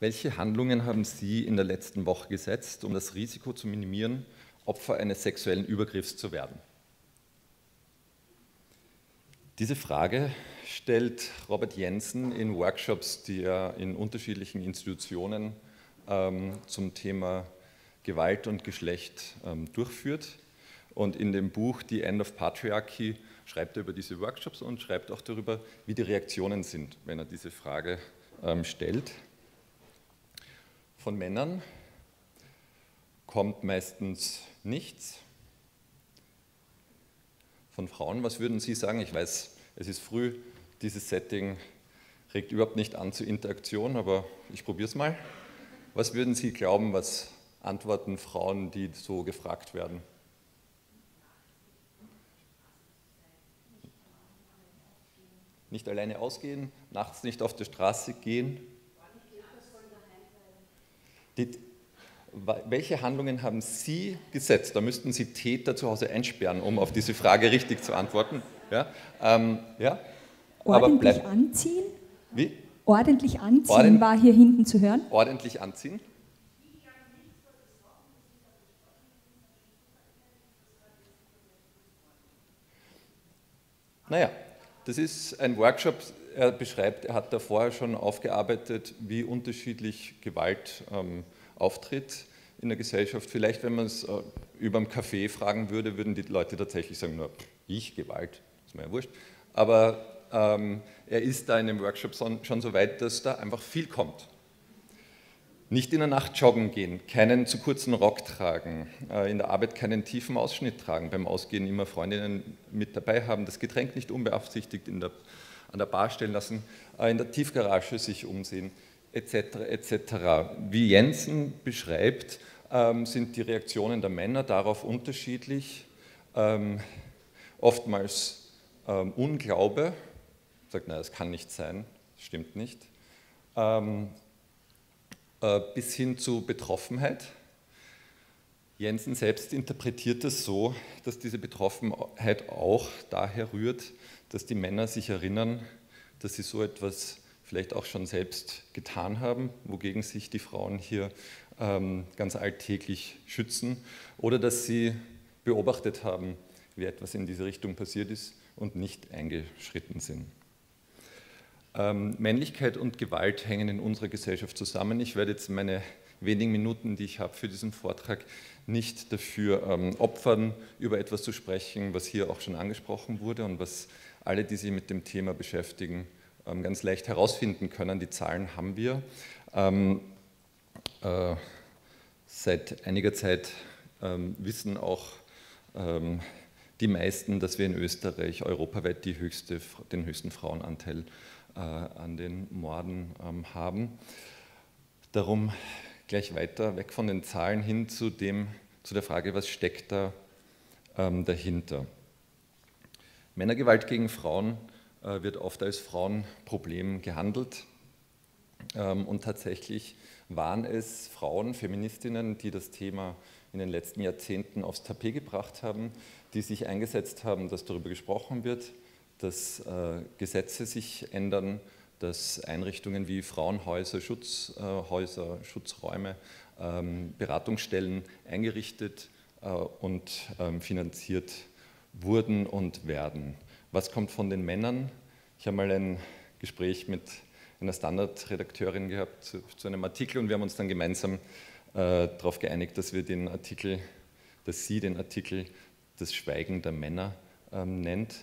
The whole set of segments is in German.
Welche Handlungen haben Sie in der letzten Woche gesetzt, um das Risiko zu minimieren, Opfer eines sexuellen Übergriffs zu werden? Diese Frage stellt Robert Jensen in Workshops, die er in unterschiedlichen Institutionen zum Thema Gewalt und Geschlecht durchführt. Und in dem Buch The End of Patriarchy schreibt er über diese Workshops und schreibt auch darüber, wie die Reaktionen sind, wenn er diese Frage stellt. Von Männern kommt meistens nichts. Von Frauen, was würden Sie sagen? Ich weiß, es ist früh, dieses Setting regt überhaupt nicht an zur Interaktion, aber ich probiere es mal. Was würden Sie glauben, was antworten Frauen, die so gefragt werden? Nicht alleine ausgehen, nachts nicht auf der Straße gehen. Welche Handlungen haben Sie gesetzt? Da müssten Sie Täter zu Hause einsperren, um auf diese Frage richtig zu antworten. Ja? Ja? Ordentlich anziehen? Wie? Ordentlich anziehen war hier hinten zu hören. Ordentlich anziehen? Naja, das ist ein Workshop, er beschreibt, er hat da vorher schon aufgearbeitet, wie unterschiedlich Gewalt auftritt in der Gesellschaft. Vielleicht, wenn man es über einen Kaffee fragen würde, würden die Leute tatsächlich sagen, na, ich, Gewalt, ist mir ja wurscht. Aber er ist da in dem Workshop schon so weit, dass da einfach viel kommt. Nicht in der Nacht joggen gehen, keinen zu kurzen Rock tragen, in der Arbeit keinen tiefen Ausschnitt tragen, beim Ausgehen immer Freundinnen mit dabei haben, das Getränk nicht unbeaufsichtigt an der Bar stellen lassen, in der Tiefgarage sich umsehen, etc. etc. Wie Jensen beschreibt, sind die Reaktionen der Männer darauf unterschiedlich, oftmals Unglaube, sagt, nein, das kann nicht sein, das stimmt nicht, bis hin zu Betroffenheit. Jensen selbst interpretiert es so, dass diese Betroffenheit auch daher rührt, dass die Männer sich erinnern, dass sie so etwas vielleicht auch schon selbst getan haben, wogegen sich die Frauen hier ganz alltäglich schützen, oder dass sie beobachtet haben, wie etwas in diese Richtung passiert ist und nicht eingeschritten sind. Männlichkeit und Gewalt hängen in unserer Gesellschaft zusammen. Ich werde jetzt meine wenigen Minuten, die ich habe für diesen Vortrag, nicht dafür opfern, über etwas zu sprechen, was hier auch schon angesprochen wurde und was alle, die sich mit dem Thema beschäftigen, ganz leicht herausfinden können. Die Zahlen haben wir. Seit einiger Zeit wissen auch die meisten, dass wir in Österreich europaweit den höchsten Frauenanteil an den Morden haben. Darum gleich weiter, weg von den Zahlen hin zu der Frage, was steckt da dahinter. Männergewalt gegen Frauen wird oft als Frauenproblem gehandelt und tatsächlich waren es Frauen, Feministinnen, die das Thema in den letzten Jahrzehnten aufs Tapet gebracht haben, die sich eingesetzt haben, dass darüber gesprochen wird, dass Gesetze sich ändern, dass Einrichtungen wie Frauenhäuser, Schutzhäuser, Schutzräume, Beratungsstellen eingerichtet und finanziert wurden und werden. Was kommt von den Männern? Ich habe mal ein Gespräch mit einer Standardredakteurin gehabt zu einem Artikel und wir haben uns dann gemeinsam darauf geeinigt, dass sie den Artikel Das Schweigen der Männer nennt.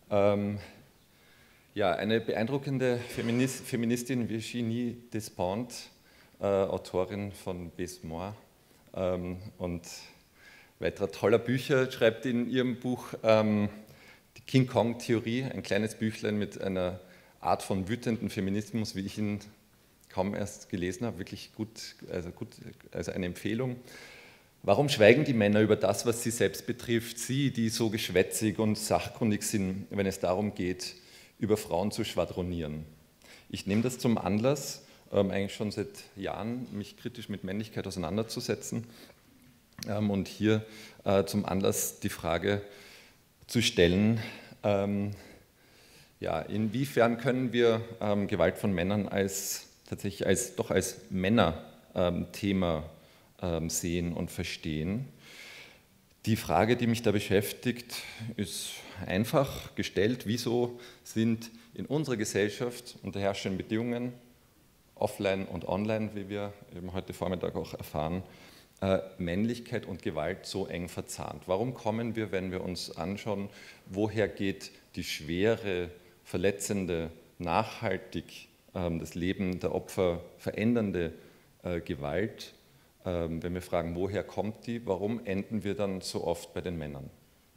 Ja, eine beeindruckende Feministin, Virginie Despentes, Autorin von Baise-Moi und weiterer toller Bücher, schreibt in ihrem Buch die King Kong-Theorie, ein kleines Büchlein mit einer Art von wütenden Feminismus, wie ich ihn kaum erst gelesen habe, wirklich gut, also eine Empfehlung. Warum schweigen die Männer über das, was sie selbst betrifft? Sie, die so geschwätzig und sachkundig sind, wenn es darum geht, über Frauen zu schwadronieren. Ich nehme das zum Anlass, eigentlich schon seit Jahren mich kritisch mit Männlichkeit auseinanderzusetzen und hier zum Anlass die Frage zu stellen, ja, inwiefern können wir Gewalt von Männern als tatsächlich doch als Männerthema sehen und verstehen. Die Frage, die mich da beschäftigt, ist einfach gestellt: Wieso sind in unserer Gesellschaft unter herrschenden Bedingungen, offline und online, wie wir eben heute Vormittag auch erfahren, Männlichkeit und Gewalt so eng verzahnt? Warum kommen wir, wenn wir uns anschauen, woher geht die schwere, verletzende, nachhaltig das Leben der Opfer verändernde Gewalt, wenn wir fragen, woher kommt die, warum enden wir dann so oft bei den Männern?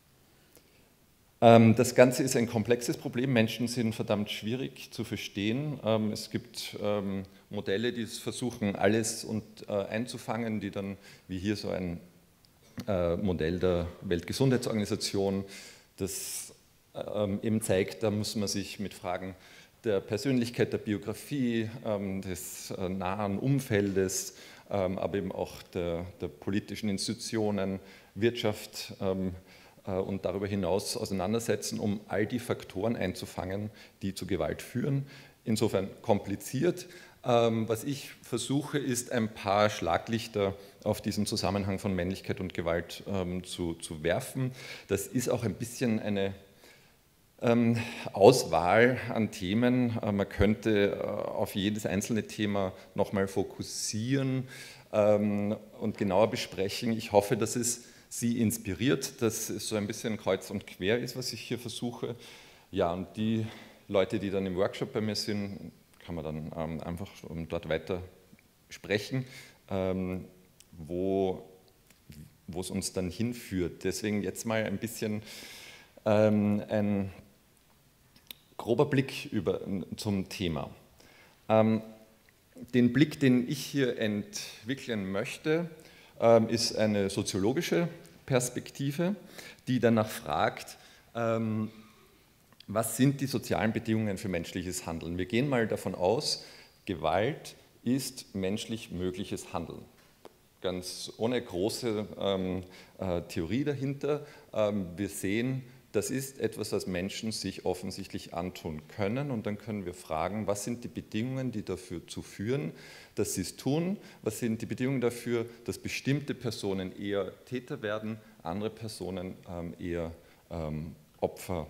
Das Ganze ist ein komplexes Problem. Menschen sind verdammt schwierig zu verstehen. Es gibt Modelle, die es versuchen, alles einzufangen, die dann, wie hier so ein Modell der Weltgesundheitsorganisation, das eben zeigt, da muss man sich mit Fragen der Persönlichkeit, der Biografie, des nahen Umfeldes, aber eben auch der politischen Institutionen, Wirtschaft und darüber hinaus auseinandersetzen, um all die Faktoren einzufangen, die zu Gewalt führen. Insofern kompliziert. Was ich versuche, ist ein paar Schlaglichter auf diesen Zusammenhang von Männlichkeit und Gewalt zu werfen. Das ist auch ein bisschen eine Auswahl an Themen. Man könnte auf jedes einzelne Thema nochmal fokussieren und genauer besprechen. Ich hoffe, dass es Sie inspiriert, dass es so ein bisschen kreuz und quer ist, was ich hier versuche. Ja, und die Leute, die dann im Workshop bei mir sind, kann man dann einfach dort weiter sprechen, wo es uns dann hinführt. Deswegen jetzt mal ein bisschen ein grober Blick zum Thema. Den Blick, den ich hier entwickeln möchte, ist eine soziologische Perspektive, die danach fragt, was sind die sozialen Bedingungen für menschliches Handeln? Wir gehen mal davon aus, Gewalt ist menschlich mögliches Handeln. Ganz ohne große Theorie dahinter. Wir sehen, das ist etwas, was Menschen sich offensichtlich antun können, und dann können wir fragen, was sind die Bedingungen, die dazu führen, dass sie es tun, was sind die Bedingungen dafür, dass bestimmte Personen eher Täter werden, andere Personen eher Opfer.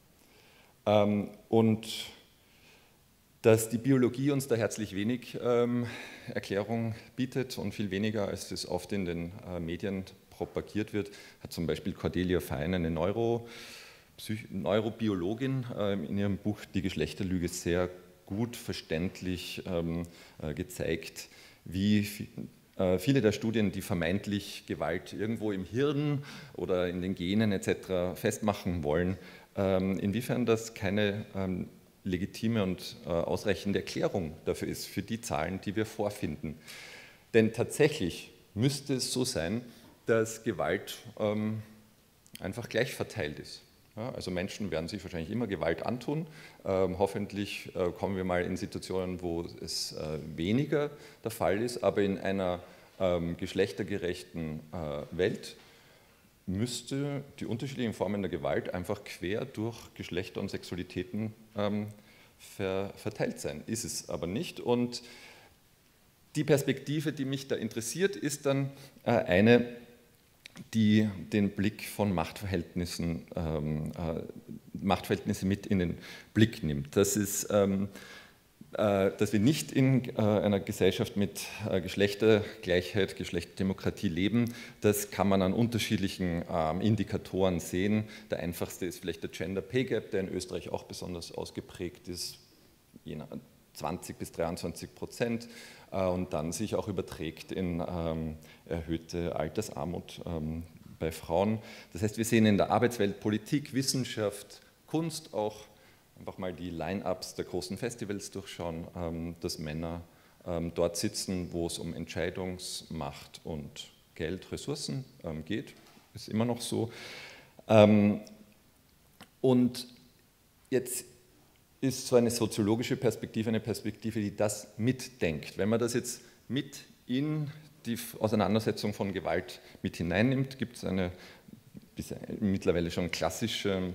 Und dass die Biologie uns da herzlich wenig Erklärung bietet und viel weniger, als es oft in den Medien propagiert wird, hat zum Beispiel Cordelia Fein, eine Neurobiologin, in ihrem Buch Die Geschlechterlüge sehr gut verständlich gezeigt, wie viele der Studien, die vermeintlich Gewalt irgendwo im Hirn oder in den Genen etc. festmachen wollen, inwiefern das keine legitime und ausreichende Erklärung dafür ist, für die Zahlen, die wir vorfinden. Denn tatsächlich müsste es so sein, dass Gewalt einfach gleich verteilt ist. Ja, also Menschen werden sich wahrscheinlich immer Gewalt antun. Hoffentlich kommen wir mal in Situationen, wo es weniger der Fall ist, aber in einer geschlechtergerechten Welt müsste die unterschiedlichen Formen der Gewalt einfach quer durch Geschlechter und Sexualitäten verteilt sein. Ist es aber nicht. Und die Perspektive, die mich da interessiert, ist dann eine, die den Blick von Machtverhältnisse mit in den Blick nimmt. Das ist, dass wir nicht in einer Gesellschaft mit Geschlechtergleichheit, Geschlechterdemokratie leben, das kann man an unterschiedlichen Indikatoren sehen. Der einfachste ist vielleicht der Gender Pay Gap, der in Österreich auch besonders ausgeprägt ist, 20 bis 23%, und dann sich auch überträgt in erhöhte Altersarmut bei Frauen. Das heißt, wir sehen in der Arbeitswelt, Politik, Wissenschaft, Kunst auch, einfach mal die Line-ups der großen Festivals durchschauen, dass Männer dort sitzen, wo es um Entscheidungsmacht und Geld, Ressourcen geht, ist immer noch so. Und jetzt ist so eine soziologische Perspektive eine Perspektive, die das mitdenkt. Wenn man das jetzt mit in die Auseinandersetzung von Gewalt mit hineinnimmt, gibt es eine mittlerweile schon klassische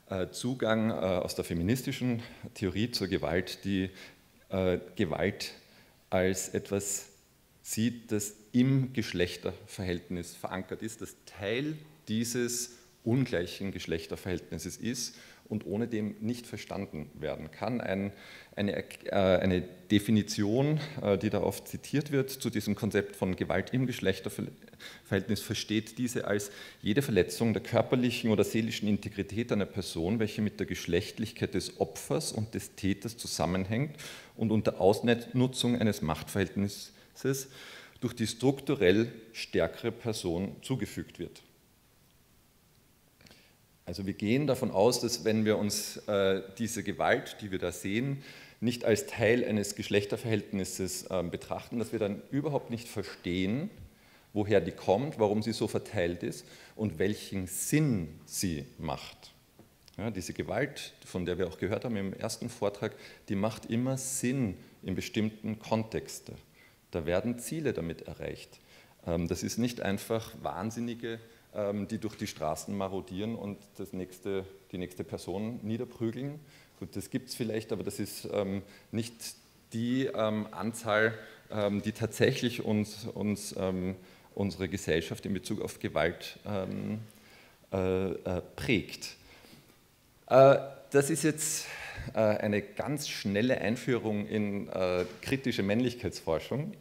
Zugang aus der feministischen Theorie zur Gewalt, die Gewalt als etwas sieht, das im Geschlechterverhältnis verankert ist, das Teil dieses ungleichen Geschlechterverhältnisses ist und ohne dem nicht verstanden werden kann. Eine Definition, die da oft zitiert wird zu diesem Konzept von Gewalt im Geschlechterverhältnis, versteht diese als jede Verletzung der körperlichen oder seelischen Integrität einer Person, welche mit der Geschlechtlichkeit des Opfers und des Täters zusammenhängt und unter Ausnutzung eines Machtverhältnisses durch die strukturell stärkere Person zugefügt wird. Also wir gehen davon aus, dass wenn wir uns diese Gewalt, die wir da sehen, nicht als Teil eines Geschlechterverhältnisses betrachten, dass wir dann überhaupt nicht verstehen, woher die kommt, warum sie so verteilt ist und welchen Sinn sie macht. Ja, diese Gewalt, von der wir auch gehört haben im ersten Vortrag, die macht immer Sinn in bestimmten Kontexten. Da werden Ziele damit erreicht. Das ist nicht einfach Wahnsinnige, die durch die Straßen marodieren und die nächste Person niederprügeln. Gut, das gibt es vielleicht, aber das ist nicht die Anzahl, die tatsächlich unsere Gesellschaft in Bezug auf Gewalt prägt. Das ist jetzt eine ganz schnelle Einführung in kritische Männlichkeitsforschung,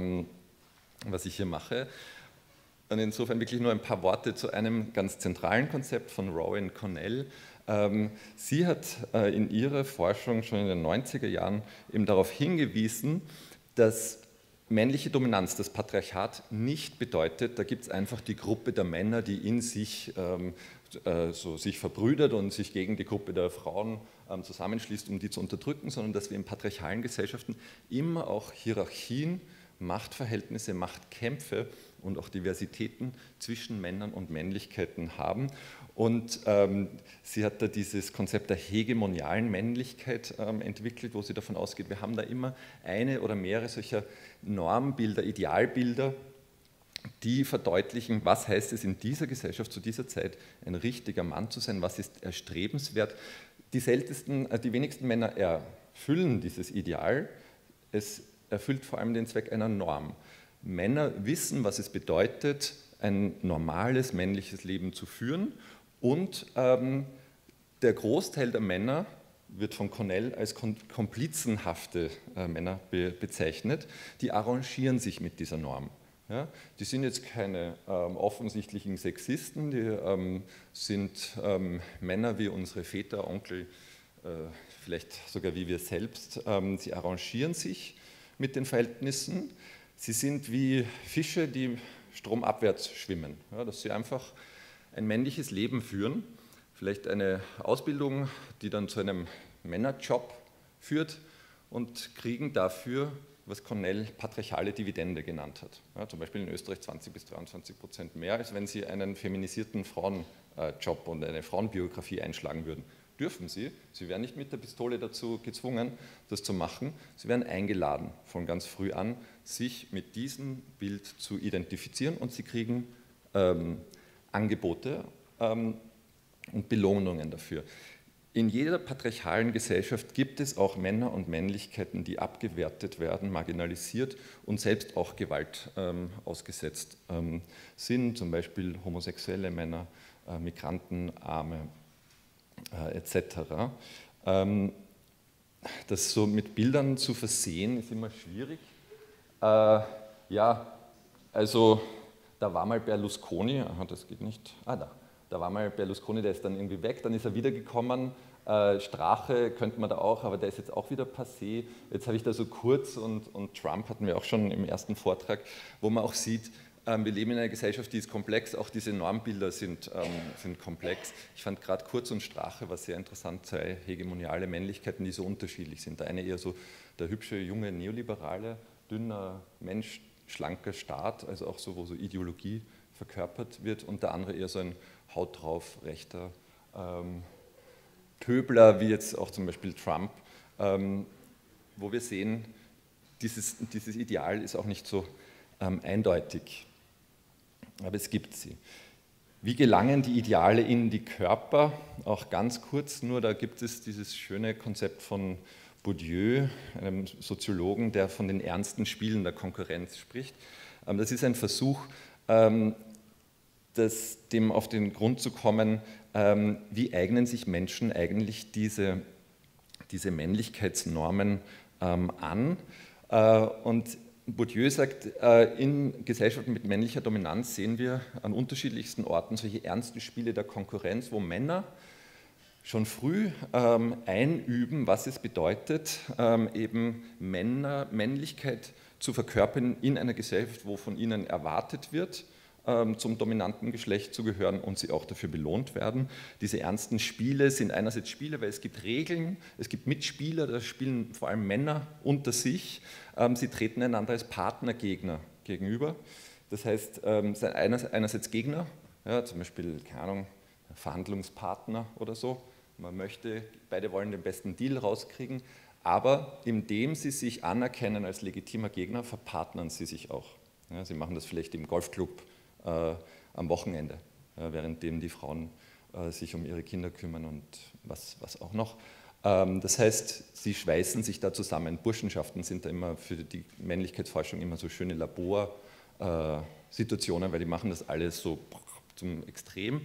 was ich hier mache. Und insofern wirklich nur ein paar Worte zu einem ganz zentralen Konzept von Rowan Connell. Sie hat in ihrer Forschung schon in den 90er Jahren eben darauf hingewiesen, dass männliche Dominanz, das Patriarchat, nicht bedeutet, da gibt es einfach die Gruppe der Männer, die in sich sich verbrüdert und sich gegen die Gruppe der Frauen zusammenschließt, um die zu unterdrücken, sondern dass wir in patriarchalen Gesellschaften immer auch Hierarchien, Machtverhältnisse, Machtkämpfe und auch Diversitäten zwischen Männern und Männlichkeiten haben. Und sie hat da dieses Konzept der hegemonialen Männlichkeit entwickelt, wo sie davon ausgeht, wir haben da immer eine oder mehrere solcher Normbilder, Idealbilder, die verdeutlichen, was heißt es in dieser Gesellschaft zu dieser Zeit, ein richtiger Mann zu sein, was ist erstrebenswert. Die wenigsten Männer erfüllen dieses Ideal, es erfüllt vor allem den Zweck einer Norm. Männer wissen, was es bedeutet, ein normales männliches Leben zu führen und der Großteil der Männer wird von Connell als komplizenhafte Männer bezeichnet, die arrangieren sich mit dieser Norm. Ja, die sind jetzt keine offensichtlichen Sexisten, die sind Männer wie unsere Väter, Onkel, vielleicht sogar wie wir selbst. Sie arrangieren sich mit den Verhältnissen. Sie sind wie Fische, die stromabwärts schwimmen, ja, dass sie einfach ein männliches Leben führen, vielleicht eine Ausbildung, die dann zu einem Männerjob führt und kriegen dafür, was Connell patriarchale Dividende genannt hat. Ja, zum Beispiel in Österreich 20-23% mehr, als wenn sie einen feminisierten Frauenjob und eine Frauenbiografie einschlagen würden. Dürfen sie. Sie werden nicht mit der Pistole dazu gezwungen, das zu machen. Sie werden eingeladen, von ganz früh an, sich mit diesem Bild zu identifizieren und sie kriegen Angebote und Belohnungen dafür. In jeder patriarchalen Gesellschaft gibt es auch Männer und Männlichkeiten, die abgewertet werden, marginalisiert und selbst auch Gewalt ausgesetzt sind, zum Beispiel homosexuelle Männer, Migranten, Arme etc. Das so mit Bildern zu versehen, ist immer schwierig. Ja, also da war mal Berlusconi, aha, das geht nicht, da war mal Berlusconi, der ist dann irgendwie weg, dann ist er wiedergekommen, Strache könnte man da auch, aber der ist jetzt auch wieder passé. Jetzt habe ich da so Kurz und Trump hatten wir auch schon im ersten Vortrag, wo man auch sieht, wir leben in einer Gesellschaft, die ist komplex, auch diese Normbilder sind komplex. Ich fand gerade Kurz und Strache was sehr interessant, zwei hegemoniale Männlichkeiten, die so unterschiedlich sind. Der eine eher so der hübsche, junge, neoliberale, dünner Mensch, schlanker Staat, also auch so, wo so Ideologie verkörpert wird, und der andere eher so ein Haut drauf, rechter Pöbler, wie jetzt auch zum Beispiel Trump, wo wir sehen, dieses Ideal ist auch nicht so eindeutig, aber es gibt sie. Wie gelangen die Ideale in die Körper? Auch ganz kurz, nur da gibt es dieses schöne Konzept von Bourdieu, einem Soziologen, der von den ernsten Spielen der Konkurrenz spricht. Das ist ein Versuch, dem auf den Grund zu kommen, wie eignen sich Menschen eigentlich diese Männlichkeitsnormen an. Und Bourdieu sagt, in Gesellschaften mit männlicher Dominanz sehen wir an unterschiedlichsten Orten solche ernsten Spiele der Konkurrenz, wo Männer schon früh einüben, was es bedeutet, eben Männlichkeit zu verkörpern in einer Gesellschaft, wo von ihnen erwartet wird, zum dominanten Geschlecht zu gehören und sie auch dafür belohnt werden. Diese ernsten Spiele sind einerseits Spiele, weil es gibt Regeln, es gibt Mitspieler, da spielen vor allem Männer unter sich, sie treten einander als Partnergegner gegenüber. Das heißt, einerseits Gegner, ja, zum Beispiel, keine Ahnung, Verhandlungspartner oder so, beide wollen den besten Deal rauskriegen, aber indem sie sich anerkennen als legitimer Gegner, verpartnern sie sich auch. Ja, sie machen das vielleicht im Golfclub am Wochenende, währenddem die Frauen sich um ihre Kinder kümmern und was auch noch. Das heißt, sie schweißen sich da zusammen. Burschenschaften sind da immer für die Männlichkeitsforschung immer so schöne Laborsituationen, weil die machen das alles so zum Extrem.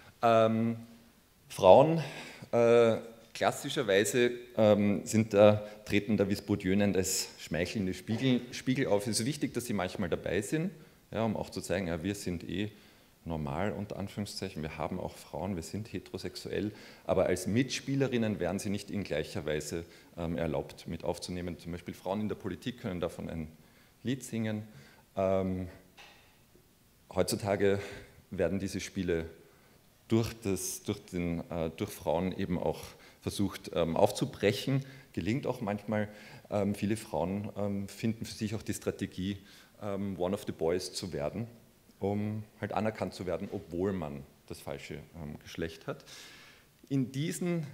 Frauen klassischerweise treten da, wie es Bourdieu nennt, als schmeichelnde Spiegel auf. Es ist wichtig, dass sie manchmal dabei sind, ja, um auch zu zeigen, ja, wir sind normal, unter Anführungszeichen, wir haben auch Frauen, wir sind heterosexuell, aber als Mitspielerinnen werden sie nicht in gleicher Weise erlaubt, mit aufzunehmen. Zum Beispiel Frauen in der Politik können davon ein Lied singen. Heutzutage werden diese Spiele durch Frauen eben auch versucht aufzubrechen, gelingt auch manchmal. Viele Frauen finden für sich auch die Strategie, one of the boys zu werden, um halt anerkannt zu werden, obwohl man das falsche Geschlecht hat. In diesen,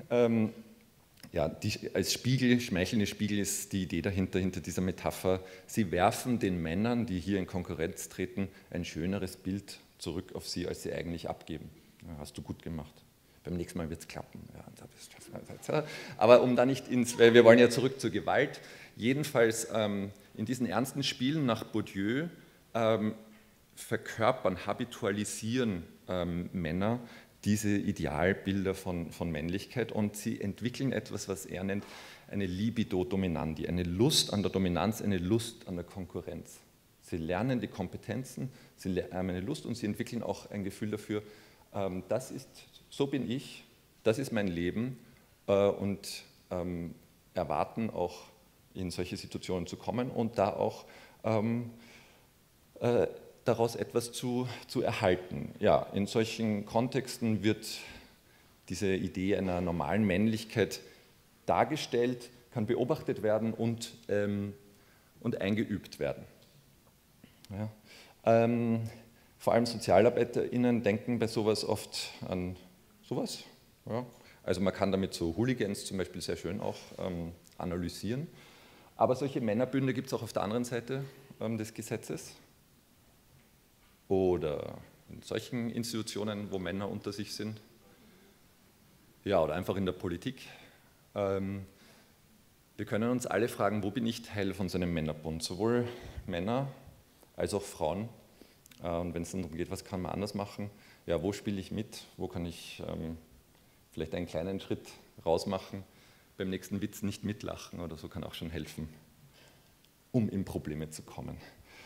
als Spiegel, schmeichelnde Spiegel ist die Idee dahinter, hinter dieser Metapher, sie werfen den Männern, die hier in Konkurrenz treten, ein schöneres Bild zurück auf sie, als sie eigentlich abgeben. Ja, hast du gut gemacht. Beim nächsten Mal wird es klappen. Ja, aber um da nicht weil wir wollen ja zurück zur Gewalt. Jedenfalls in diesen ernsten Spielen nach Bourdieu verkörpern, habitualisieren Männer diese Idealbilder von Männlichkeit und sie entwickeln etwas, was er nennt, eine Libido dominandi, eine Lust an der Dominanz, eine Lust an der Konkurrenz. Sie lernen die Kompetenzen, sie haben eine Lust und sie entwickeln auch ein Gefühl dafür, so bin ich, das ist mein Leben und erwarten auch in solche Situationen zu kommen und da auch daraus etwas zu erhalten. Ja, in solchen Kontexten wird diese Idee einer normalen Männlichkeit dargestellt, kann beobachtet werden und eingeübt werden. Ja. Vor allem SozialarbeiterInnen denken bei sowas oft an sowas. Ja. Also man kann damit so Hooligans zum Beispiel sehr schön auch analysieren. Aber solche Männerbünde gibt es auch auf der anderen Seite des Gesetzes. Oder in solchen Institutionen, wo Männer unter sich sind. Ja, oder einfach in der Politik. Wir können uns alle fragen, wo bin ich Teil von so einem Männerbund? Sowohl Männer als auch Frauen. Und wenn es dann darum geht, was kann man anders machen, ja, wo spiele ich mit, wo kann ich vielleicht einen kleinen Schritt rausmachen, beim nächsten Witz nicht mitlachen oder so kann auch schon helfen, um in Probleme zu kommen.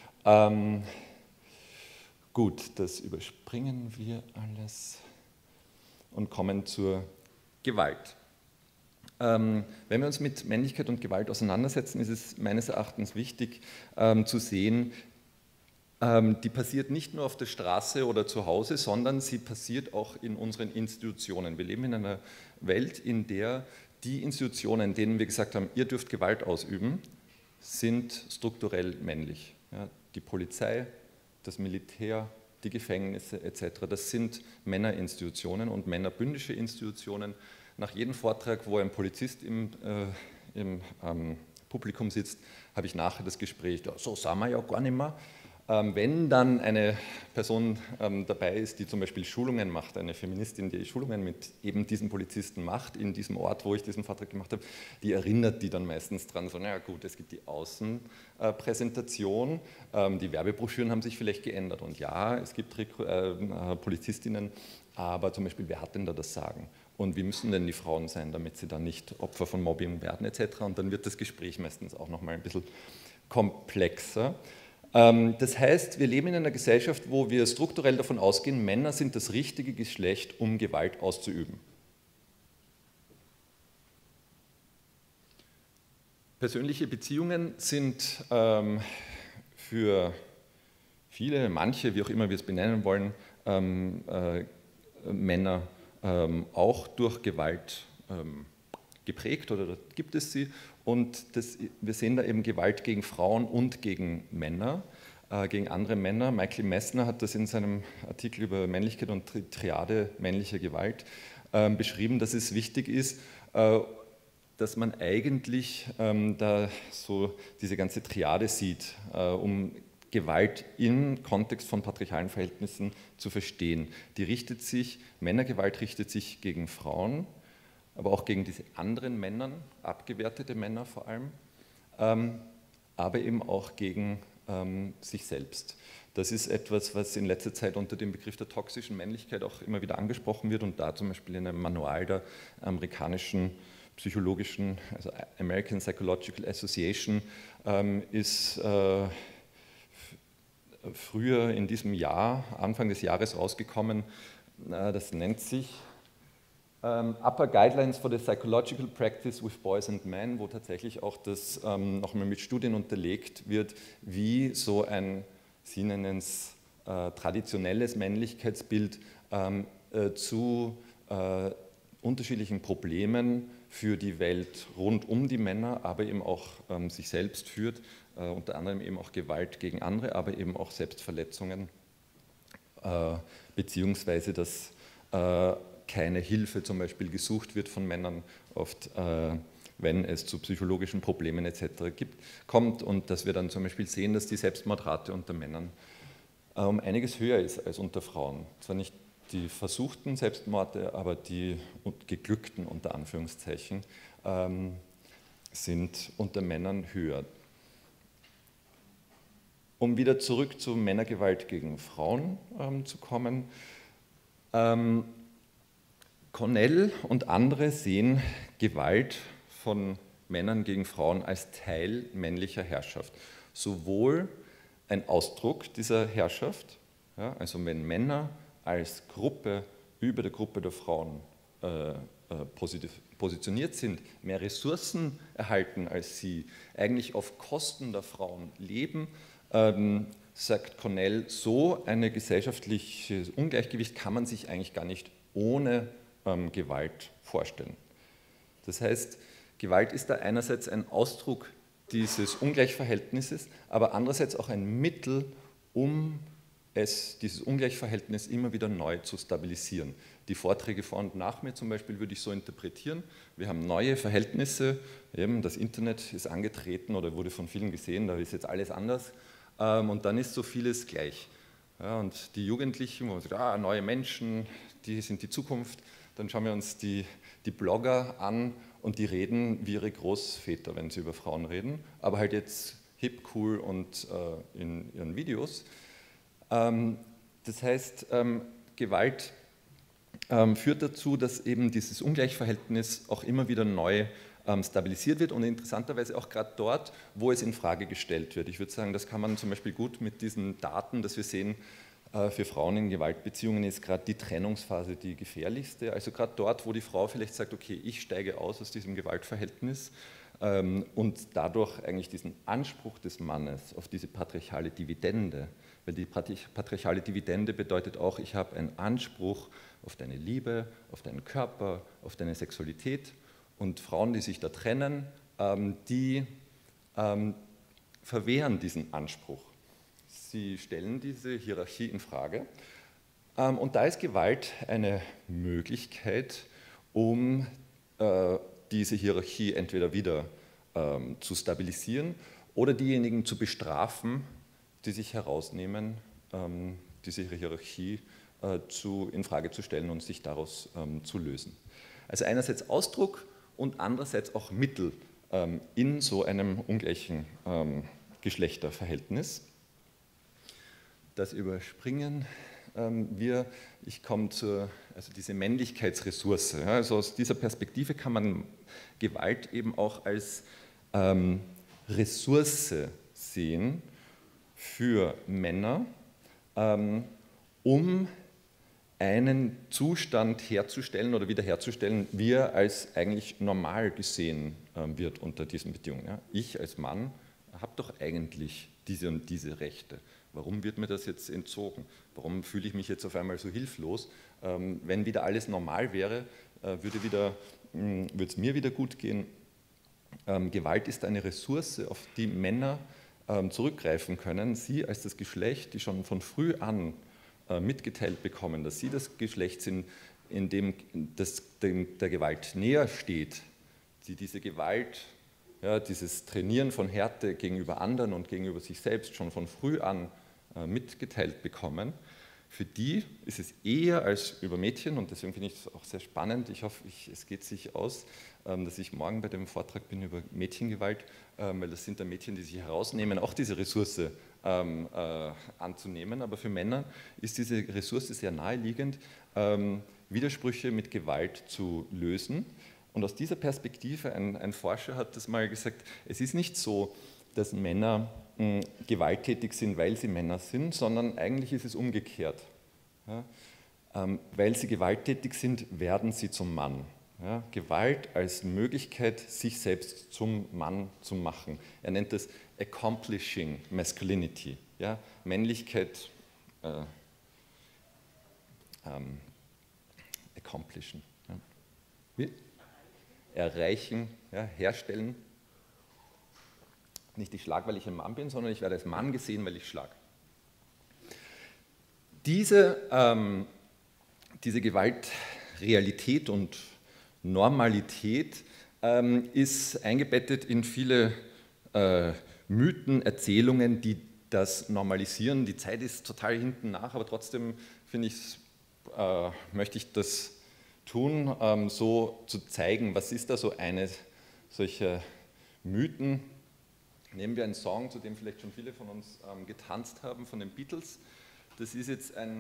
Gut, das überspringen wir alles und kommen zur Gewalt. Wenn wir uns mit Männlichkeit und Gewalt auseinandersetzen, ist es meines Erachtens wichtig zu sehen, die passiert nicht nur auf der Straße oder zu Hause, sondern sie passiert auch in unseren Institutionen. Wir leben in einer Welt, in der die Institutionen, denen wir gesagt haben, ihr dürft Gewalt ausüben, sind strukturell männlich. Ja, die Polizei, das Militär, die Gefängnisse etc., das sind Männerinstitutionen und männerbündische Institutionen. Nach jedem Vortrag, wo ein Polizist im Publikum sitzt, habe ich nachher das Gespräch, so sind wir ja gar nicht mehr. Wenn dann eine Person dabei ist, die zum Beispiel Schulungen macht, eine Feministin, die Schulungen mit eben diesen Polizisten macht, in diesem Ort, wo ich diesen Vortrag gemacht habe, die erinnert die dann meistens dran, so, naja gut, es gibt die Außenpräsentation, die Werbebroschüren haben sich vielleicht geändert und ja, es gibt Polizistinnen, aber zum Beispiel, wer hat denn da das Sagen? Und wie müssen denn die Frauen sein, damit sie dann nicht Opfer von Mobbing werden etc. Und dann wird das Gespräch meistens auch nochmal ein bisschen komplexer. Das heißt, wir leben in einer Gesellschaft, wo wir strukturell davon ausgehen, Männer sind das richtige Geschlecht, um Gewalt auszuüben. Persönliche Beziehungen sind für viele, manche, wie auch immer wir es benennen wollen, Männer auch durch Gewalt geprägt oder gibt es sie. Und wir sehen da eben Gewalt gegen Frauen und gegen Männer, gegen andere Männer. Michael Messner hat das in seinem Artikel über Männlichkeit und Triade männlicher Gewalt beschrieben, dass es wichtig ist, dass man eigentlich da so diese ganze Triade sieht, um Gewalt im Kontext von patriarchalen Verhältnissen zu verstehen. Männergewalt richtet sich gegen Frauen, aber auch gegen diese anderen Männern, abgewertete Männer vor allem, aber eben auch gegen sich selbst. Das ist etwas, was in letzter Zeit unter dem Begriff der toxischen Männlichkeit auch immer wieder angesprochen wird und da zum Beispiel in einem Manual der amerikanischen psychologischen, also American Psychological Association, ist früher in diesem Jahr, Anfang des Jahres rausgekommen, das nennt sich Upper Guidelines for the Psychological Practice with Boys and Men, wo tatsächlich auch das nochmal mit Studien unterlegt wird, wie so ein, Sie nennen es traditionelles Männlichkeitsbild zu unterschiedlichen Problemen für die Welt rund um die Männer, aber eben auch sich selbst führt, unter anderem eben auch Gewalt gegen andere, aber eben auch Selbstverletzungen, beziehungsweise dass keine Hilfe zum Beispiel gesucht wird von Männern, oft wenn es zu psychologischen Problemen etc. kommt und dass wir dann zum Beispiel sehen, dass die Selbstmordrate unter Männern um einiges höher ist als unter Frauen. Zwar nicht die versuchten Selbstmorde, aber die geglückten unter Anführungszeichen sind unter Männern höher. Um wieder zurück zu Männergewalt gegen Frauen zu kommen, Cornell und andere sehen Gewalt von Männern gegen Frauen als Teil männlicher Herrschaft. Sowohl ein Ausdruck dieser Herrschaft, ja, also wenn Männer als Gruppe über der Gruppe der Frauen positioniert sind, mehr Ressourcen erhalten als sie, eigentlich auf Kosten der Frauen leben, sagt Cornell, so ein gesellschaftliches Ungleichgewicht kann man sich eigentlich gar nicht ohne Gewalt vorstellen. Das heißt, Gewalt ist da einerseits ein Ausdruck dieses Ungleichverhältnisses, aber andererseits auch ein Mittel, um dieses Ungleichverhältnis immer wieder neu zu stabilisieren. Die Vorträge vor und nach mir zum Beispiel würde ich so interpretieren, wir haben neue Verhältnisse, eben das Internet ist angetreten oder wurde von vielen gesehen, da ist jetzt alles anders und dann ist so vieles gleich. Ja, und die Jugendlichen, wo man sagt, neue Menschen, die sind die Zukunft, dann schauen wir uns die Blogger an und die reden wie ihre Großväter, wenn sie über Frauen reden, aber halt jetzt hip, cool und in ihren Videos. Das heißt, Gewalt führt dazu, dass eben dieses Ungleichverhältnis auch immer wieder neu stabilisiert wird und interessanterweise auch gerade dort, wo es in Frage gestellt wird. Ich würde sagen, das kann man zum Beispiel gut mit diesen Daten, dass wir sehen, für Frauen in Gewaltbeziehungen ist gerade die Trennungsphase die gefährlichste. Also gerade dort, wo die Frau vielleicht sagt, okay, ich steige aus diesem Gewaltverhältnis und dadurch eigentlich diesen Anspruch des Mannes auf diese patriarchale Dividende, weil die patriarchale Dividende bedeutet auch, ich habe einen Anspruch auf deine Liebe, auf deinen Körper, auf deine Sexualität und Frauen, die sich da trennen, die verwehren diesen Anspruch. Sie stellen diese Hierarchie in Frage und da ist Gewalt eine Möglichkeit, um diese Hierarchie entweder wieder zu stabilisieren oder diejenigen zu bestrafen, die sich herausnehmen, diese Hierarchie in Frage zu stellen und sich daraus zu lösen. Also einerseits Ausdruck und andererseits auch Mittel in so einem ungleichen Geschlechterverhältnis. Das überspringen wir. Ich komme zur, also diese Männlichkeitsressource. Ja, also aus dieser Perspektive kann man Gewalt eben auch als Ressource sehen für Männer, um einen Zustand herzustellen oder wiederherzustellen, wie er als eigentlich normal gesehen wird unter diesen Bedingungen. Ja, ich als Mann habe doch eigentlich diese und diese Rechte. Warum wird mir das jetzt entzogen? Warum fühle ich mich jetzt auf einmal so hilflos? Wenn wieder alles normal wäre, würde es mir wieder gut gehen. Gewalt ist eine Ressource, auf die Männer zurückgreifen können. Sie als das Geschlecht, die schon von früh an mitgeteilt bekommen, dass sie das Geschlecht sind, in dem der Gewalt näher steht, die diese Gewalt, ja, dieses Trainieren von Härte gegenüber anderen und gegenüber sich selbst schon von früh an mitgeteilt bekommen. Für die ist es eher als über Mädchen, und deswegen finde ich es auch sehr spannend, ich hoffe, es geht sich aus, dass ich morgen bei dem Vortrag bin über Mädchengewalt, weil das sind dann Mädchen, die sich herausnehmen, auch diese Ressource anzunehmen, aber für Männer ist diese Ressource sehr naheliegend, Widersprüche mit Gewalt zu lösen. Und aus dieser Perspektive, ein Forscher hat das mal gesagt, es ist nicht so, dass Männer gewalttätig sind, weil sie Männer sind, sondern eigentlich ist es umgekehrt. Ja? Weil sie gewalttätig sind, werden sie zum Mann. Ja? Gewalt als Möglichkeit, sich selbst zum Mann zu machen. Er nennt es accomplishing masculinity. Ja? Männlichkeit accomplishen. Ja? Wie? Erreichen, ja, herstellen. Nicht ich schlage, weil ich ein Mann bin, sondern ich werde als Mann gesehen, weil ich schlage. Diese Gewaltrealität und Normalität ist eingebettet in viele Mythen, Erzählungen, die das normalisieren. Die Zeit ist total hinten nach, aber trotzdem möchte ich das tun, so zu zeigen, was ist da so eine solcher Mythen. Nehmen wir einen Song, zu dem vielleicht schon viele von uns getanzt haben, von den Beatles. Das ist jetzt ein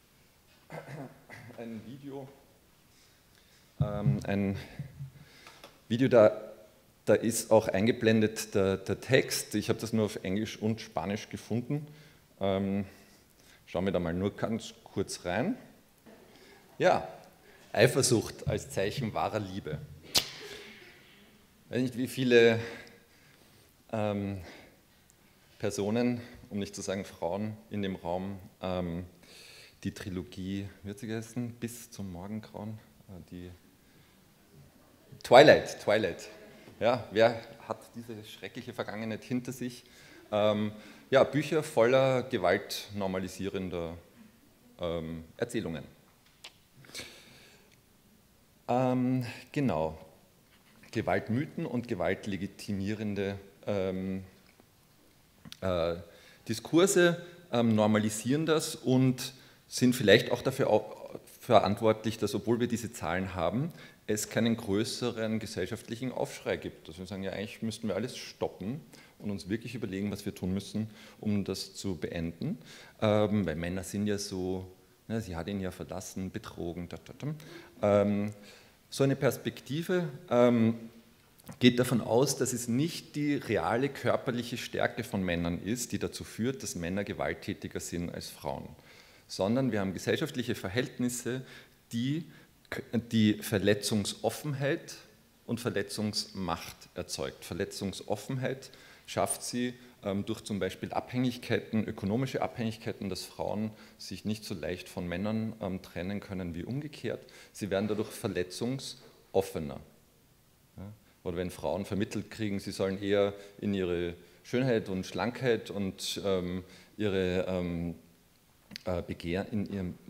Video, da ist auch eingeblendet der Text. Ich habe das nur auf Englisch und Spanisch gefunden. Schauen wir da mal nur ganz kurz rein. Ja, Eifersucht als Zeichen wahrer Liebe. Ich weiß nicht, wie viele Personen, um nicht zu sagen Frauen, in dem Raum die Trilogie, wie hat sie geheißen? Bis zum Morgengrauen? Die Twilight. Ja, wer hat diese schreckliche Vergangenheit hinter sich? Ja, Bücher voller gewaltnormalisierender Erzählungen. Genau. Gewaltmythen und gewaltlegitimierende Diskurse normalisieren das und sind vielleicht auch dafür verantwortlich, dass, obwohl wir diese Zahlen haben, es keinen größeren gesellschaftlichen Aufschrei gibt. Dass wir sagen, ja, eigentlich müssten wir alles stoppen und uns wirklich überlegen, was wir tun müssen, um das zu beenden. Weil Männer sind ja so, ne, sie hat ihn ja verlassen, betrogen. So eine Perspektive geht davon aus, dass es nicht die reale körperliche Stärke von Männern ist, die dazu führt, dass Männer gewalttätiger sind als Frauen, sondern wir haben gesellschaftliche Verhältnisse, die die Verletzungsoffenheit und Verletzungsmacht erzeugt. Verletzungsoffenheit schafft sie durch zum Beispiel Abhängigkeiten, ökonomische Abhängigkeiten, dass Frauen sich nicht so leicht von Männern trennen können wie umgekehrt. Sie werden dadurch verletzungsoffener. Ja? Oder wenn Frauen vermittelt kriegen, sie sollen eher in ihre Schönheit und Schlankheit und in ihrem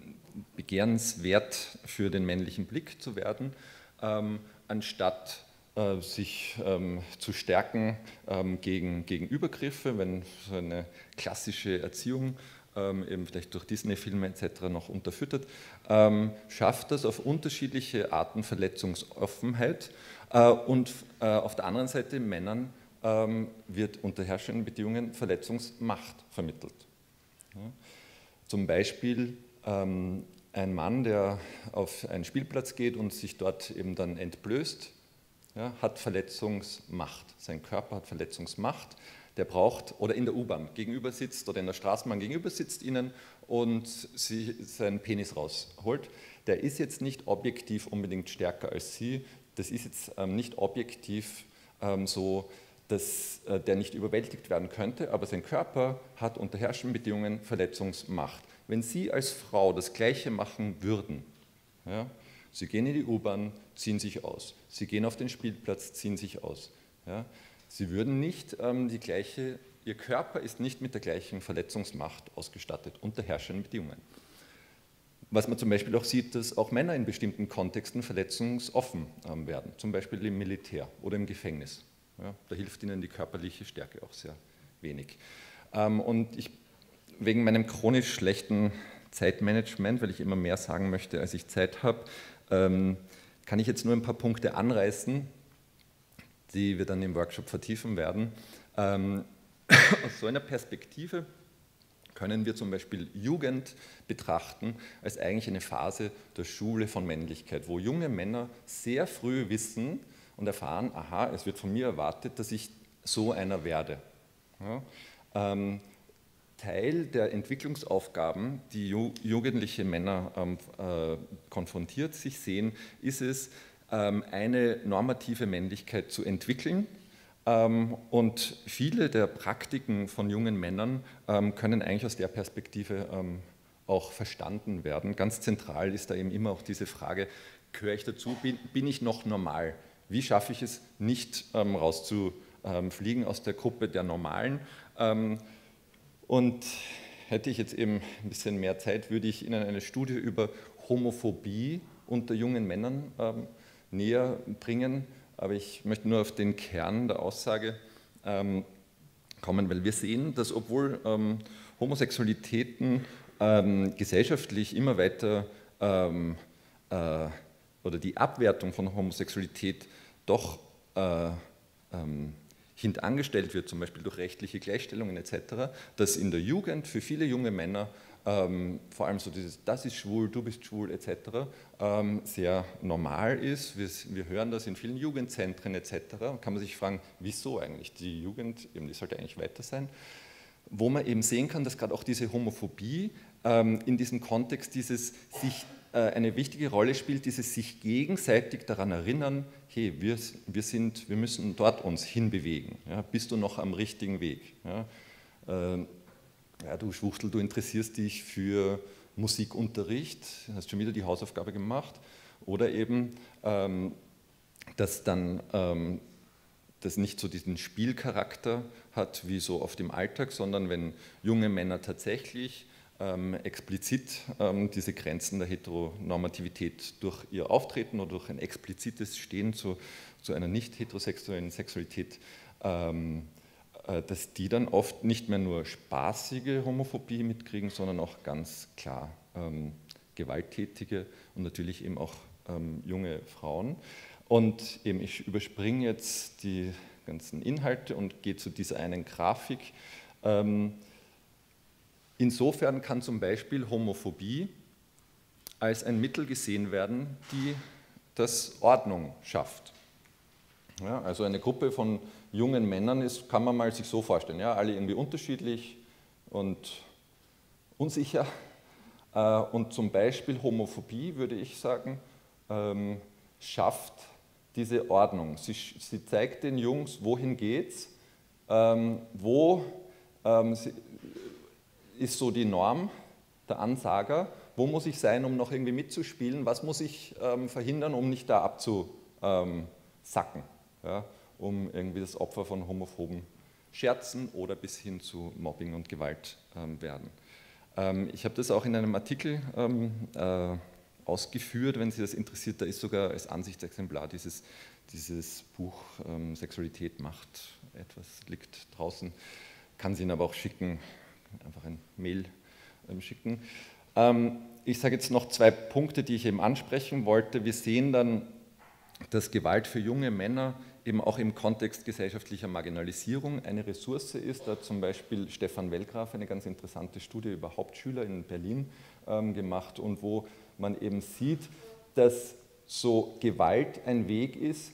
Begehrenswert für den männlichen Blick zu werden, anstatt sich zu stärken gegen Übergriffe, wenn so eine klassische Erziehung eben vielleicht durch Disney-Filme etc. noch unterfüttert, schafft das auf unterschiedliche Arten Verletzungsoffenheit und auf der anderen Seite Männern wird unter herrschenden Bedingungen Verletzungsmacht vermittelt. Ja. Zum Beispiel ein Mann, der auf einen Spielplatz geht und sich dort eben dann entblößt, ja, hat Verletzungsmacht. Sein Körper hat Verletzungsmacht. Der braucht, oder in der U-Bahn gegenüber sitzt oder in der Straßenbahn gegenüber sitzt Ihnen und sie seinen Penis rausholt. Der ist jetzt nicht objektiv unbedingt stärker als Sie. Das ist jetzt nicht objektiv so, dass der nicht überwältigt werden könnte, aber sein Körper hat unter herrschenden Bedingungen Verletzungsmacht. Wenn Sie als Frau das Gleiche machen würden, ja, Sie gehen in die U-Bahn, ziehen sich aus. Sie gehen auf den Spielplatz, ziehen sich aus. Ja. Sie würden nicht Ihr Körper ist nicht mit der gleichen Verletzungsmacht ausgestattet unter herrschenden Bedingungen. Was man zum Beispiel auch sieht, dass auch Männer in bestimmten Kontexten verletzungsoffen werden, zum Beispiel im Militär oder im Gefängnis. Ja, da hilft ihnen die körperliche Stärke auch sehr wenig. Und wegen meinem chronisch schlechten Zeitmanagement, weil ich immer mehr sagen möchte, als ich Zeit habe, kann ich jetzt nur ein paar Punkte anreißen, die wir dann im Workshop vertiefen werden. Aus so einer Perspektive können wir zum Beispiel Jugend betrachten als eigentlich eine Phase der Schule von Männlichkeit, wo junge Männer sehr früh wissen und erfahren, aha, es wird von mir erwartet, dass ich so einer werde. Ja, Teil der Entwicklungsaufgaben, die jugendliche Männer konfrontiert sich sehen, ist es, eine normative Männlichkeit zu entwickeln. Und viele der Praktiken von jungen Männern können eigentlich aus der Perspektive auch verstanden werden. Ganz zentral ist da eben immer auch diese Frage, gehöre ich dazu, bin ich noch normal? Wie schaffe ich es, nicht rauszufliegen aus der Gruppe der Normalen? Und hätte ich jetzt eben ein bisschen mehr Zeit, würde ich Ihnen eine Studie über Homophobie unter jungen Männern näher bringen. Aber ich möchte nur auf den Kern der Aussage kommen, weil wir sehen, dass obwohl Homosexualitäten gesellschaftlich immer weiter oder die Abwertung von Homosexualität doch hintangestellt wird, zum Beispiel durch rechtliche Gleichstellungen etc., dass in der Jugend für viele junge Männer vor allem so dieses, das ist schwul, du bist schwul etc. Sehr normal ist. Wir hören das in vielen Jugendzentren etc. Kann man sich fragen, wieso eigentlich? Die Jugend, eben, die sollte eigentlich weiter sein. Wo man eben sehen kann, dass gerade auch diese Homophobie in diesem Kontext eine wichtige Rolle spielt, dieses sich gegenseitig daran erinnern, hey, wir müssen dort uns hinbewegen. Ja, bist du noch am richtigen Weg? Ja, ja, du Schwuchtel, du interessierst dich für Musikunterricht, hast schon wieder die Hausaufgabe gemacht. Oder eben, dass dann das nicht so diesen Spielcharakter hat wie so oft im Alltag, sondern wenn junge Männer tatsächlich explizit diese Grenzen der Heteronormativität durch ihr Auftreten oder durch ein explizites Stehen zu einer nicht heterosexuellen Sexualität dass die dann oft nicht mehr nur spaßige Homophobie mitkriegen, sondern auch ganz klar gewalttätige und natürlich eben auch junge Frauen. Und eben ich überspringe jetzt die ganzen Inhalte und gehe zu dieser einen Grafik. Insofern kann zum Beispiel Homophobie als ein Mittel gesehen werden, die das Ordnung schafft. Ja, also eine Gruppe von jungen Männern kann man mal sich so vorstellen, ja, alle irgendwie unterschiedlich und unsicher. Und zum Beispiel Homophobie, würde ich sagen, schafft diese Ordnung. Sie zeigt den Jungs, wohin geht's, wo ist so die Norm, der Ansager, wo muss ich sein, um noch irgendwie mitzuspielen, was muss ich verhindern, um nicht da abzusacken. Ja, um irgendwie das Opfer von homophoben Scherzen oder bis hin zu Mobbing und Gewalt werden. Ich habe das auch in einem Artikel ausgeführt, wenn Sie das interessiert, da ist sogar als Ansichtsexemplar dieses dieses Buch Sexualität macht etwas, liegt draußen, kann es Ihnen aber auch schicken, einfach ein Mail schicken. Ich sage jetzt noch 2 Punkte, die ich eben ansprechen wollte. Wir sehen dann, dass Gewalt für junge Männer eben auch im Kontext gesellschaftlicher Marginalisierung eine Ressource ist. Da hat zum Beispiel Stefan Wellgraf eine ganz interessante Studie über Hauptschüler in Berlin gemacht und wo man eben sieht, dass so Gewalt ein Weg ist.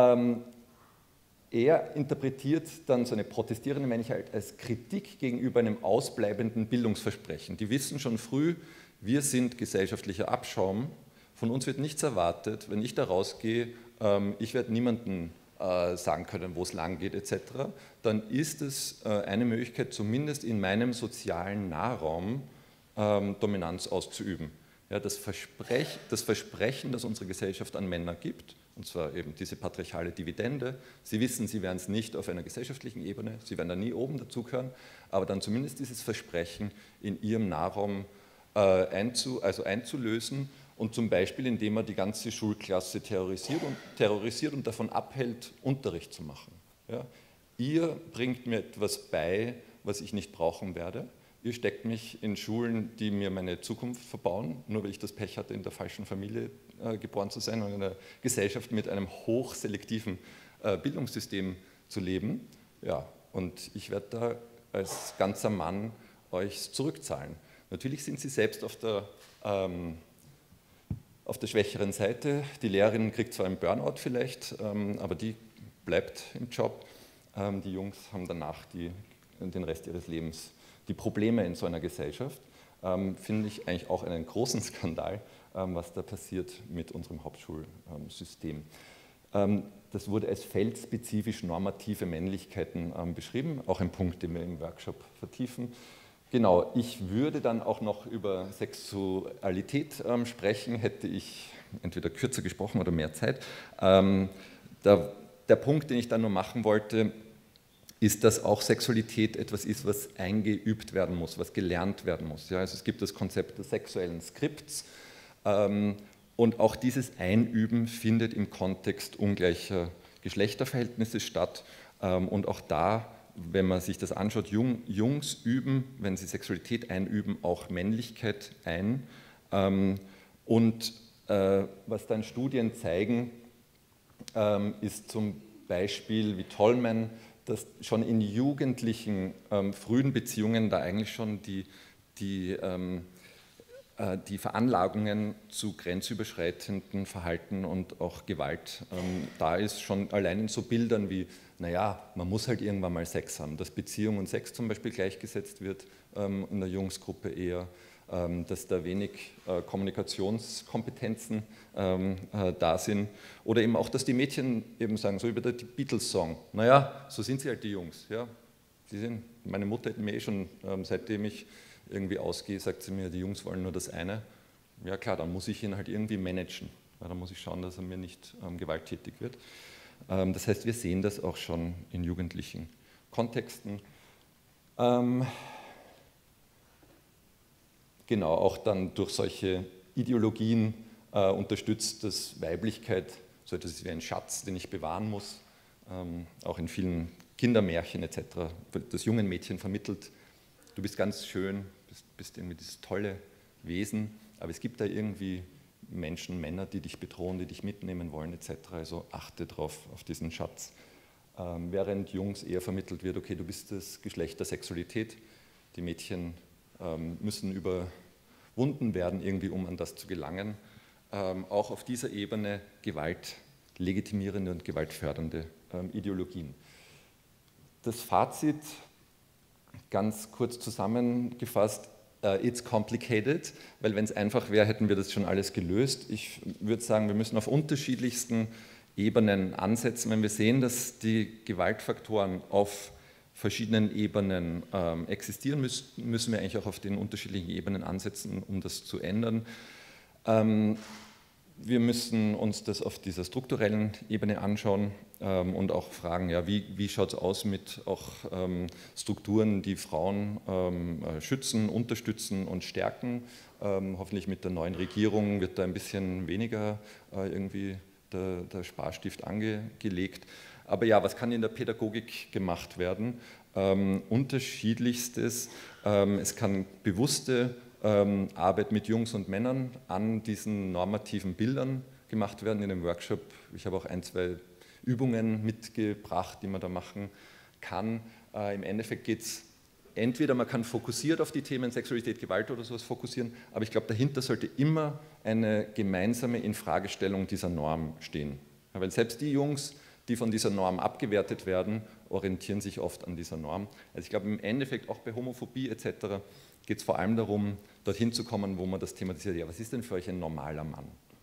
Er interpretiert dann so eine protestierende Männlichkeit als Kritik gegenüber einem ausbleibenden Bildungsversprechen. Die wissen schon früh, wir sind gesellschaftlicher Abschaum, von uns wird nichts erwartet, wenn ich da rausgehe, ich werde niemandem sagen können, wo es lang geht etc., dann ist es eine Möglichkeit, zumindest in meinem sozialen Nahraum Dominanz auszuüben. Ja, das Versprechen, das unsere Gesellschaft an Männer gibt, und zwar eben diese patriarchale Dividende. Sie wissen, Sie werden es nicht auf einer gesellschaftlichen Ebene, Sie werden da nie oben dazugehören, aber dann zumindest dieses Versprechen in Ihrem Nahraum einzulösen und zum Beispiel, indem man die ganze Schulklasse terrorisiert und davon abhält, Unterricht zu machen. Ja? Ihr bringt mir etwas bei, was ich nicht brauchen werde. Ihr steckt mich in Schulen, die mir meine Zukunft verbauen, nur weil ich das Pech hatte, in der falschen Familie geboren zu sein und in einer Gesellschaft mit einem hochselektiven Bildungssystem zu leben. Ja, und ich werde da als ganzer Mann euch zurückzahlen. Natürlich sind Sie selbst auf der schwächeren Seite. Die Lehrerin kriegt zwar einen Burnout vielleicht, aber die bleibt im Job. Die Jungs haben danach den Rest ihres Lebens die Probleme in so einer Gesellschaft, finde ich eigentlich auch einen großen Skandal, was da passiert mit unserem Hauptschulsystem. Das wurde als feldspezifisch normative Männlichkeiten beschrieben, auch ein Punkt, den wir im Workshop vertiefen. Genau, ich würde dann auch noch über Sexualität sprechen, hätte ich entweder kürzer gesprochen oder mehr Zeit. Der Punkt, den ich dann nur machen wollte, ist, dass auch Sexualität etwas ist, was eingeübt werden muss, was gelernt werden muss. Ja, also es gibt das Konzept des sexuellen Skripts und auch dieses Einüben findet im Kontext ungleicher Geschlechterverhältnisse statt und auch da, wenn man sich das anschaut, Jungs üben, wenn sie Sexualität einüben, auch Männlichkeit ein und was dann Studien zeigen, ist zum Beispiel, wie Tolman, dass schon in jugendlichen, frühen Beziehungen da eigentlich schon die Veranlagungen zu grenzüberschreitenden Verhalten und auch Gewalt da ist, schon allein in so Bildern wie, naja, man muss halt irgendwann mal Sex haben, dass Beziehung und Sex zum Beispiel gleichgesetzt wird in der Jungsgruppe eher, dass da wenig Kommunikationskompetenzen da sind oder eben auch, dass die Mädchen eben sagen, so über den Beatles-Song, naja, so sind sie halt die Jungs. Ja. Meine Mutter hat mir eh schon, seitdem ich irgendwie ausgehe, sagt sie mir, die Jungs wollen nur das eine. Ja klar, dann muss ich ihn halt irgendwie managen. Ja, dann muss ich schauen, dass er mir nicht gewalttätig wird. Das heißt, wir sehen das auch schon in jugendlichen Kontexten. Genau, auch dann durch solche Ideologien unterstützt, dass Weiblichkeit so etwas ist wie ein Schatz, den ich bewahren muss, auch in vielen Kindermärchen etc., wird das jungen Mädchen vermittelt, du bist ganz schön, bist irgendwie dieses tolle Wesen, aber es gibt da irgendwie Menschen, Männer, die dich bedrohen, die dich mitnehmen wollen etc., also achte drauf, auf diesen Schatz. Während Jungs eher vermittelt wird, okay, du bist das Geschlecht der Sexualität, die Mädchen müssen überwunden werden, irgendwie, um an das zu gelangen. Auch auf dieser Ebene gewaltlegitimierende und gewaltfördernde Ideologien. Das Fazit, ganz kurz zusammengefasst, it's complicated, weil wenn es einfach wäre, hätten wir das schon alles gelöst. Ich würde sagen, wir müssen auf unterschiedlichsten Ebenen ansetzen. Wenn wir sehen, dass die Gewaltfaktoren auf verschiedenen Ebenen existieren, müssen wir eigentlich auch auf den unterschiedlichen Ebenen ansetzen, um das zu ändern. Wir müssen uns das auf dieser strukturellen Ebene anschauen und auch fragen, ja, wie schaut es aus mit auch Strukturen, die Frauen schützen, unterstützen und stärken. Hoffentlich mit der neuen Regierung wird da ein bisschen weniger irgendwie der Sparstift angelegt. Aber ja, was kann in der Pädagogik gemacht werden? Unterschiedlichstes. Es kann bewusste Arbeit mit Jungs und Männern an diesen normativen Bildern gemacht werden in dem Workshop. Ich habe auch 1, 2 Übungen mitgebracht, die man da machen kann. Im Endeffekt geht es entweder, man kann fokussiert auf die Themen Sexualität, Gewalt oder sowas fokussieren, aber ich glaube, dahinter sollte immer eine gemeinsame Infragestellung dieser Norm stehen. Ja, weil selbst die Jungs, die von dieser Norm abgewertet werden, orientieren sich oft an dieser Norm. Also ich glaube, im Endeffekt auch bei Homophobie etc. geht es vor allem darum, dorthin zu kommen, wo man das thematisiert, ja, was ist denn für euch ein normaler Mann?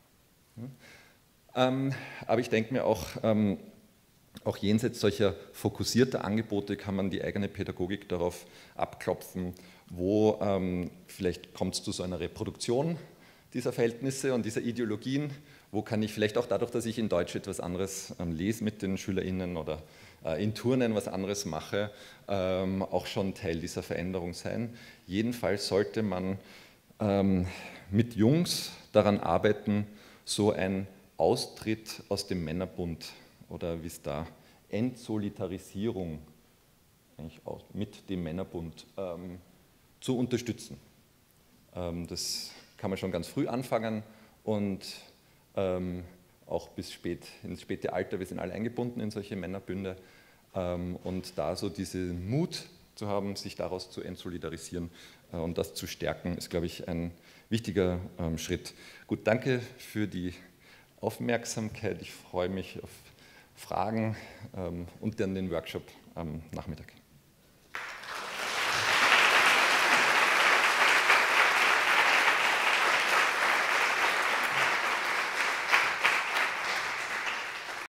Aber ich denke mir auch jenseits solcher fokussierter Angebote kann man die eigene Pädagogik darauf abklopfen, wo vielleicht kommt es zu so einer Reproduktion dieser Verhältnisse und dieser Ideologien, wo kann ich vielleicht auch dadurch, dass ich in Deutsch etwas anderes lese mit den SchülerInnen oder in Turnen was anderes mache, auch schon Teil dieser Veränderung sein. Jedenfalls sollte man mit Jungs daran arbeiten, so ein Austritt aus dem Männerbund oder wie es da, Entsolidarisierung eigentlich mit dem Männerbund zu unterstützen. Das kann man schon ganz früh anfangen und auch bis ins späte Alter, wir sind alle eingebunden in solche Männerbünde und da so diesen Mut zu haben, sich daraus zu entsolidarisieren und das zu stärken, ist, glaube ich, ein wichtiger Schritt. Gut, danke für die Aufmerksamkeit. Ich freue mich auf Fragen und dann den Workshop am Nachmittag.